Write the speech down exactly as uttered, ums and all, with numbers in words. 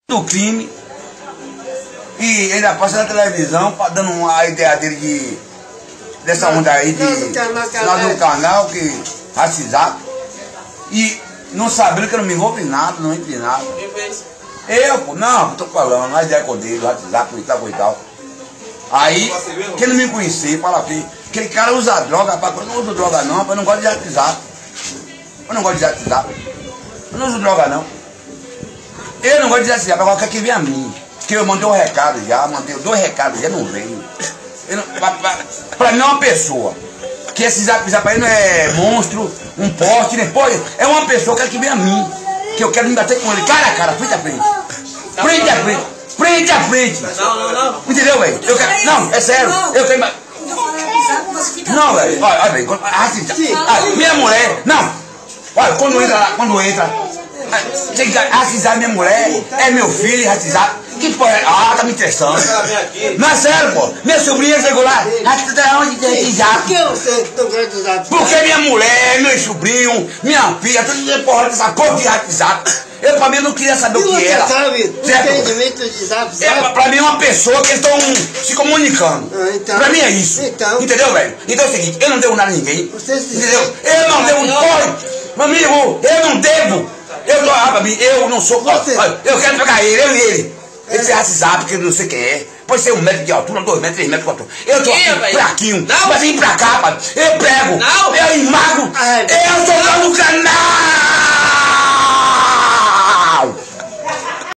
do crime e ainda passa na televisão dando uma ideia dele de dessa onda aí de lá do canal que racizado e não sabendo que eu não me envolvo em nada, não entro em nada. Eu, pô, não, tô falando, a ideia com dele, WhatsApp e tal, e tal. Aí, quem não me conhecer, fala assim, aquele cara usa droga, rapaz, eu não uso droga não, eu não gosto de WhatsApp. Eu não gosto de WhatsApp. Eu não uso droga não. Eu não gosto de WhatsApp, agora quer que venha a mim. Que eu mandei um recado já, mandei dois recados, já não veio. Eu não, pra, pra, pra mim é uma pessoa. Que esse zap zap aí não é monstro, um poste, depois é uma pessoa que quer que venha a mim. Que eu quero me bater com ele, cara a cara, frente a frente. Frente a frente, frente a frente. Não, não, não. Entendeu, velho? Eu quero. Não, é sério, eu quero. Não, velho, olha, olha, velho. Minha mulher, não. Olha, quando entra lá, quando entra. Tem que ratizar minha mulher, é meu filho, ratizar. Que porra é? Ah, tá me interessando. Não é sério, pô. Minha sobrinha chegou lá, ratizar onde tem ratizar. Por que você tão ratizado? Porque minha mulher, meu sobrinho, minha filha, tudo de porra dessa porra de ratizar. Eu pra mim não queria saber o que era. Sabe, entendimento de zap zap? É, pra mim é uma pessoa que estão se comunicando. Ah, então. Pra mim é isso. Então. Entendeu, velho? Então é o seguinte, eu não devo nada a ninguém. Você se entendeu? Eu não devo. Porra, meu amigo, eu não devo. Eu tô, ah, pra mim, eu não sou. Olha, eu quero pegar ele, eu e ele. Ele se WhatsApp, porque eu não sei quem é. Pode ser um metro de altura, dois metros, três metros de altura. Eu tô aqui, fraquinho. Mas vem pra cá, pai. Eu pego. Não. Eu esmago. Eu tô lá no canal.